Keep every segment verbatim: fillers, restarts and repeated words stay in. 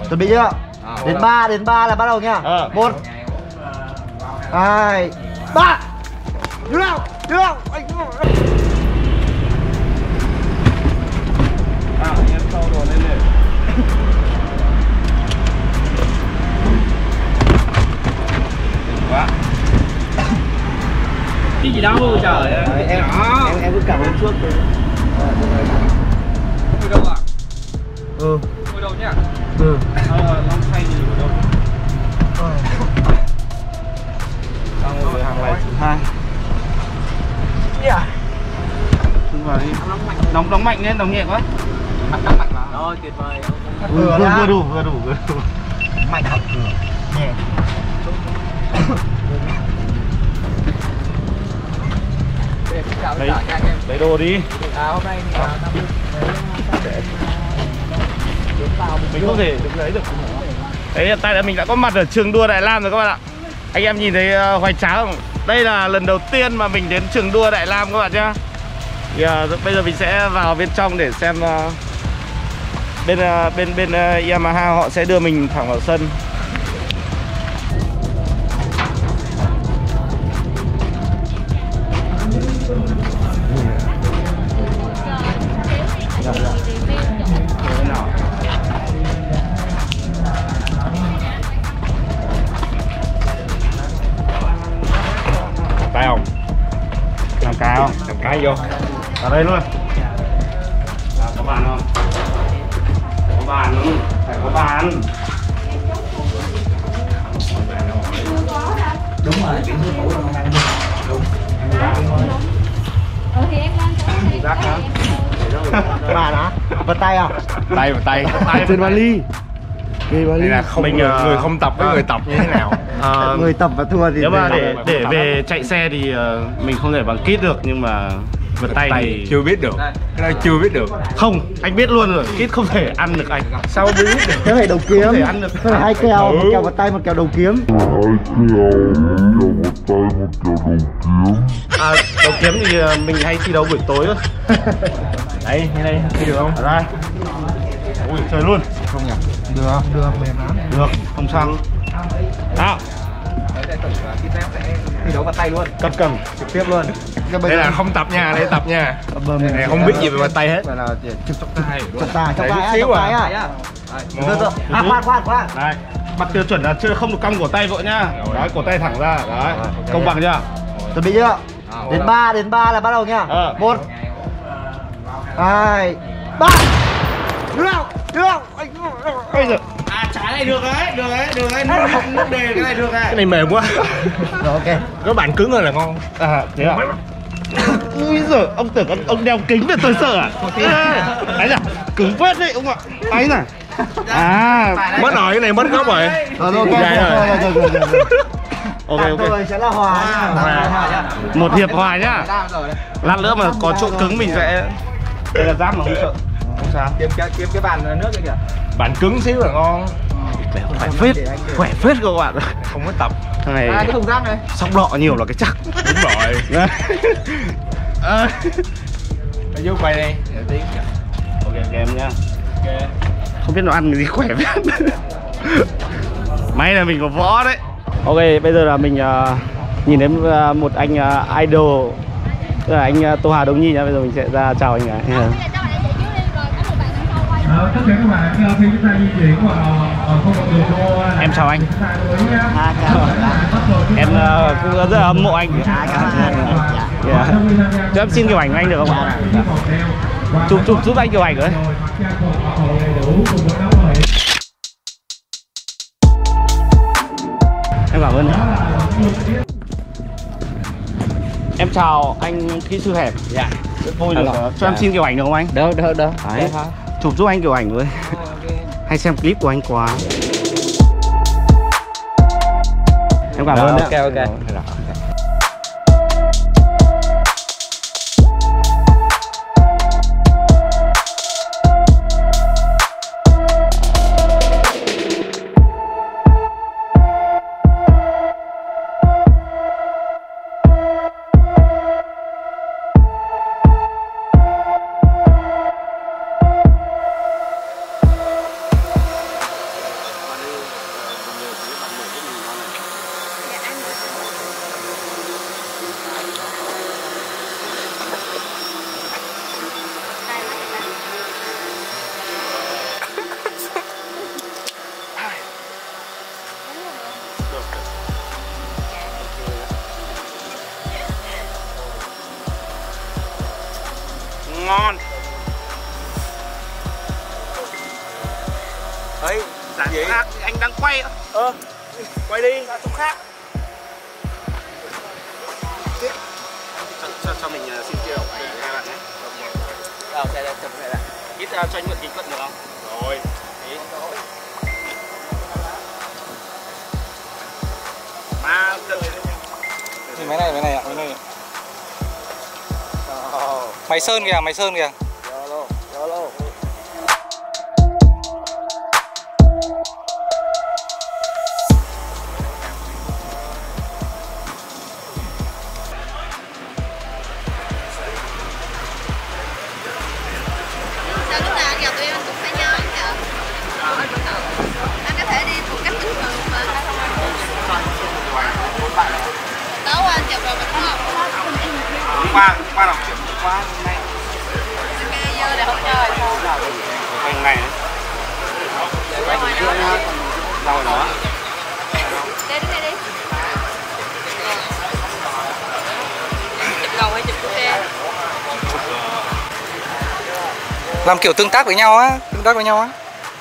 Chuẩn bị chưa? À, đến ba đến ba là bắt đầu nhá. Ờ. Một, hai, ba. Đưa nào, đưa nào. À, em sau đồ lên này. Quá. Cái gì đâu trời ơi. Em em em cứ cảm ơn trước đi. Ngồi đâu ạ? Ừ. Ngồi đâu nhá? Ừ. Ờ, Long Xay thì ngồi đâu? Đang ngồi hàng này thứ hai. Yeah. Thương vào đi. Đóng đóng mạnh lên, đóng nhẹ quá. Đóng mạnh vào. Rồi, tuyệt vời. Vừa vừa, vừa đủ, vừa đủ, vừa đủ. Mạnh thật vừa. Nhẹ. Lấy, lấy đồ đi. À, hôm nay thì là Mình không thể được lấy được. Đấy, hiện tại là mình đã có mặt ở trường đua Đại Lam rồi các bạn ạ. Anh em nhìn thấy uh, hoành tráng không? Đây là lần đầu tiên mà mình đến trường đua Đại Lam các bạn nhá. Thì, uh, bây giờ mình sẽ vào bên trong để xem uh, bên uh, bên bên uh, Yamaha họ sẽ đưa mình thẳng vào sân. Tay không? Làm cái không? Làm cái vô. Ở đây luôn. À, có bàn không? Có bàn không? Phải có bàn. đúng rồi, biển số cũ không ăn đúng. Ừ thì em lên Rác hả? Bà đó, vật tay à? Tay vào tay. Tay trên vali. Đây là không mình, người, người không tập với à, người tập như thế nào? À, người tập và thua thì nếu mà để để về chạy xe thì uh, mình không thể bằng kít được, nhưng mà vượt tay, tay thì chưa biết được. Cái đó chưa biết được. Không, anh biết luôn rồi, kít không thể ăn được anh. Sao biết được? Thế phải đầu kiếm. Không thể ăn được. Thế phải hai kèo, ừ. Một kèo vật tay, một kèo đầu kiếm. Hai kèo, một kèo vật tay, một kèo đầu kiếm. À, đầu kiếm thì uh, mình hay thi đấu buổi tối thôi. Đấy, như đây, thi được không? Ở đây. Ui, trời luôn. Không nhỉ? Được, được, mềm lắm. Được, không sao. Nào. Thi đấu vật tay luôn. Cất cầm Trực tiếp luôn. Đây là không tập nha, đây tập nha. Này không biết gì về vật tay hết. Đây là chụp trọng tài. Trọng tài, trọng tài á, trọng tài á. À, khoan, khoan, khoan. Đây, bắt tiêu chuẩn là chưa không được cong cổ tay vội nhá. Đấy, cổ tay thẳng ra. Đấy, công bằng chưa? Chuẩn bị chưa? Đến ba đến ba là bắt đầu nhá. Một, hai, ba. Đưa nào, đưa nào. Bây giờ à, trái này được đấy, được đấy, được đấy, nước đề cái này được này. Cái này mềm quá. Rồi, ok. Cái bản cứng hơn là ngon. À, thế à? Ui giời, ông tưởng ông, ông đeo kính về tôi sợ à? Đấy là cứng phết đấy ông ạ. Đấy này. À, mất rồi, cái này mất góc rồi. Rồi, ok, rồi, rồi, rồi, rồi. Ok, ok. Rồi sẽ là hòa nhá. Một hiệp hòa nhá. Lát nữa mà có chỗ cứng mình sẽ. Đây là giáp mà không sợ. Không sao. Kiếm cái kiếm cái bàn nước kìa. Bản cứng xíu là ngon. Khỏe phết, khỏe phết các bạn. Không có tập. Thằng này. À, cái thùng rác này. Sóc đọ nhiều là cái chắc. Đúng rồi. À. Vô quay đây. Ok ok em nhá. Ok. Không biết nó ăn cái gì khỏe phết. May là mình có võ đấy. Ok, bây giờ là mình uh, nhìn đến uh, một anh uh, idol. Tức là anh uh, Tô Hà Đông Nhi nhá. Bây giờ mình sẽ ra chào anh ấy. Yeah. Ờ, tất cả các bạn khi chúng ta di chuyển vào khu vực đường đua. Em chào anh. À, chào. Em uh, cũng rất là hâm mộ anh. À, cảm ơn anh. Yeah. Cho em xin kiểu ảnh của anh được không ạ? Chụp chụp giúp anh kiểu ảnh đấy. Em cảm ơn. Em chào anh kỹ sư hẹp. Dạ. Rất vui được. Cho dạ. Em xin kiểu ảnh được không anh? Được, được, được. Đấy. Chụp giúp anh kiểu ảnh với. Hay xem clip của anh quá. Em cảm ơn. Ok, ok. ngon. Ấy, Dạng khác, anh đang quay. Ờ, quay đi. Ra chỗ khác. Cho, cho, cho mình uh, xin tiêu hai bạn nhé. Ờ, đây đây, chụp này lại. Ít uh, cho anh mượn kính cận được không? Rồi. Ít. Mà cận. Máy này, máy này ạ, máy này. Oh. Máy sơn kìa, máy sơn kìa. Yolo, yolo. Sao lúc nào anh gặp tụi em cũng phải nhớ nhở? Anh có thể đi một cách bình thường mà. Tối qua anh chụp rồi mình không? Hôm qua, hôm qua đọc chuyện hôm qua, hôm nay. Cái dơ này không chơi sao? Quay ngày đấy. Quay ngoài đó nữa. Đâu đó. Đi đứng đây đi. Chụp gầu hay chụp xe? Làm kiểu tương tác với nhau á, tương tác với nhau á.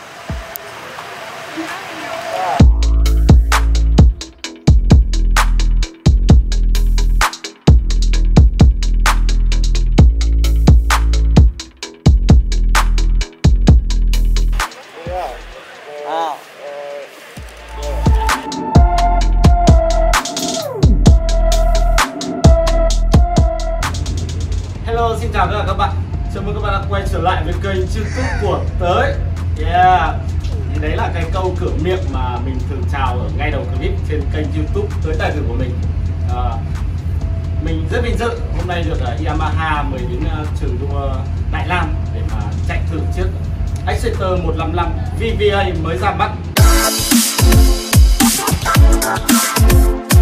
Hello, xin chào tất cả các bạn. Chào mừng các bạn đã quay trở lại với kênh YouTube của Tới. Yeah. Thì đấy là cái câu cửa miệng mà mình thường chào ở ngay đầu clip trên kênh YouTube Tới Tài Tử của mình. À, mình rất vinh dự hôm nay được uh, Yamaha mời đến uh, trường đua Đại Lam để mà chạy thử chiếc Exciter một năm năm vê vê a mới ra mắt.